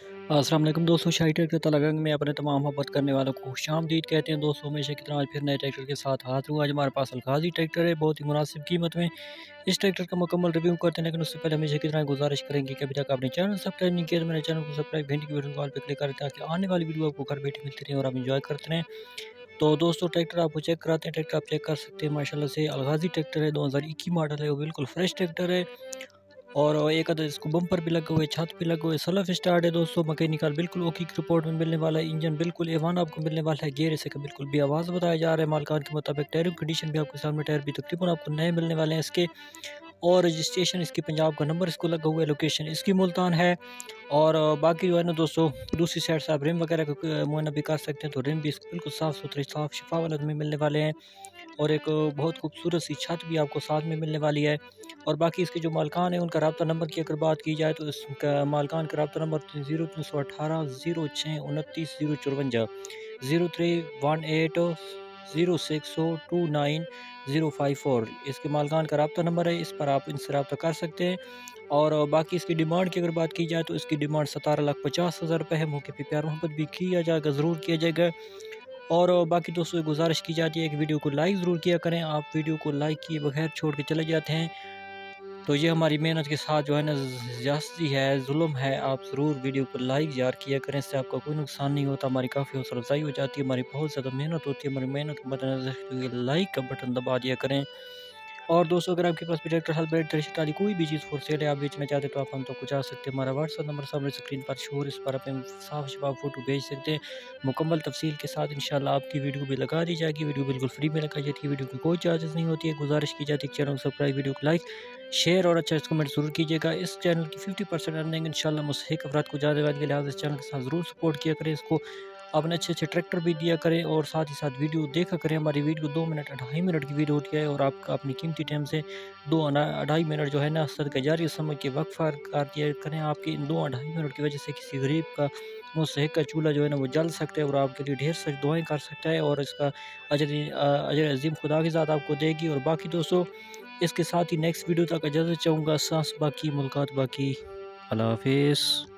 السلام علیکم دوستوں، شاہی ٹریکٹر تلگنگ میں اپنے تمام محبت کرنے والوں کو خوش آمدید کہتے ہیں۔ دوستوں ہمیشہ کی طرح آج پھر نئے ٹریکٹر کے ساتھ حاضر ہوں۔ آج ہمارے پاس الغازی ٹریکٹر ہے، بہت ہی مناسب قیمت میں اس ٹریکٹر کا مکمل ریویو کرتے ہیں، لیکن اس سے پہلے ہمیشہ کی طرح گزارش کریں گے کہ ابھی تک آپ نے چینل سبسکرائب نہیں کیا تو میرے چینل کو سبسکرائب گھنٹی کی بٹن کال پہ کلک کریں تاکہ آنے والی ویڈیو آپ کو گھر بیٹھے ملتی رہے اور آپ انجوائے کرتے رہیں۔ تو دوستوں ٹریکٹر آپ کو چیک کراتے ہیں، ٹریکٹر آپ چیک کر سکتے ہیں ماشاءاللہ سے الغازی ٹریکٹر ہے، 2021 ماڈل ہے، وہ بالکل فریش ٹریکٹر ہے اور ایک عدد اس کو بمپر بھی لگا ہوئے، چھت بھی لگا ہوئے، سیلف اسٹارٹ ہے دوستوں، مکینیکل بالکل اوکی کی رپورٹ میں ملنے والا ہے، انجن بالکل ایوان آپ کو ملنے والا ہے، گیئر اسے کا بالکل بھی آواز بتایا جا رہا ہے مالکان کے مطابق۔ ٹائروں کنڈیشن بھی آپ کے سامنے، ٹائر بھی تقریباً آپ کو نئے ملنے والے ہیں اس کے، اور رجسٹریشن اس کی پنجاب کا نمبر اس کو لگا ہوا ہے، لوکیشن اس کی ملتان ہے۔ اور باقی جو ہے نا دوستوں، دوسری سائڈ سے آپ ریم وغیرہ کا معائنہ بھی کر سکتے ہیں، تو ریم بھی اس کو بالکل صاف ستھری صاف شفا والد میں ملنے والے ہیں، اور ایک بہت خوبصورت سی چھت بھی آپ کو ساتھ میں ملنے والی ہے۔ اور باقی اس کے جو مالکان ہیں ان کا رابطہ نمبر کی اگر بات کی جائے تو اس کا مالکان کا رابطہ نمبر 0318 06 29 054 0318 06 29 054 اس کے مالکان کا رابطہ نمبر ہے، اس پر آپ ان سے رابطہ کر سکتے ہیں۔ اور باقی اس کی ڈیمانڈ کی اگر بات کی جائے تو اس کی ڈیمانڈ 17,50,000 روپے ہے، موقع پہ پیار محبت بھی کیا جائے گا، ضرور کیا جائے گا۔ اور باقی دوستوں گزارش کی جاتی ہے کہ ویڈیو کو لائک ضرور کیا کریں، آپ ویڈیو کو لائک کیے بغیر چھوڑ کے چلے جاتے ہیں تو یہ ہماری محنت کے ساتھ جو ہے نا زیادتی ہے، ظلم ہے۔ آپ ضرور ویڈیو کو لائک یار کیا کریں، اس سے آپ کا کوئی نقصان نہیں ہوتا، ہماری کافی حوصلہ افزائی ہو جاتی ہے، ہماری بہت زیادہ محنت ہوتی ہے، ہماری محنت کو مد نظر رکھتے ہوئے لائک کا بٹن دبا دیا کریں۔ اور دوستوں اگر آپ کے پاس بھی ٹریکٹر ہل بیل ٹریکٹر والی کوئی بھی چیز فور سیل ہے، آپ بیچنا چاہتے ہیں تو آپ ہم تک پہنچا سکتے ہیں، ہمارا واٹس ایپ نمبر سامنے اسکرین پر شو ہے، اس پر اپنے صاف شفاف فوٹو بھیج سکتے ہیں مکمل تفصیل کے ساتھ، انشاءاللہ آپ کی ویڈیو بھی لگا دی جائے گی، ویڈیو بالکل فری میں لگائی جاتی ہے، ویڈیو کی کوئی چارجز نہیں ہوتی ہے۔ گزارش کی جاتی ہے چینل کو سبسکرائب، ویڈیو کو لائک شیئر اور اچھا اس کمنٹ ضرور کیجیے گا۔ اس چینل کی 50% ارننگ انشاءاللہ مستحق افراد کو جانے والی کے لحاظ اس چینل کے ساتھ ضرور سپورٹ کیا کریں، اس کو اپنے اچھے ٹریکٹر بھی دیا کریں اور ساتھ ہی ساتھ ویڈیو دیکھا کریں۔ ہماری ویڈیو 2 منٹ 2.5 منٹ کی ویڈیو ہوتی ہے اور آپ کا اپنی قیمتی ٹائم سے 2.5 منٹ جو ہے نا صدقہ جاریہ سمجھ کے وقفہ کر دیا کریں۔ آپ کی ان 2.5 منٹ کی وجہ سے کسی غریب کا مستحق کا چولہا جو ہے نا وہ جل سکتا ہے اور آپ کے لیے ڈھیر ساری دعائیں کر سکتا ہے، اور اس کا اجر عظیم خدا کی ذات آپ کو دے گی۔ اور باقی دوستوں اس کے ساتھ ہی نیکسٹ ویڈیو تک اجازت چاہوں گا، سانس باقی ملکات باقی، اللہ حافظ۔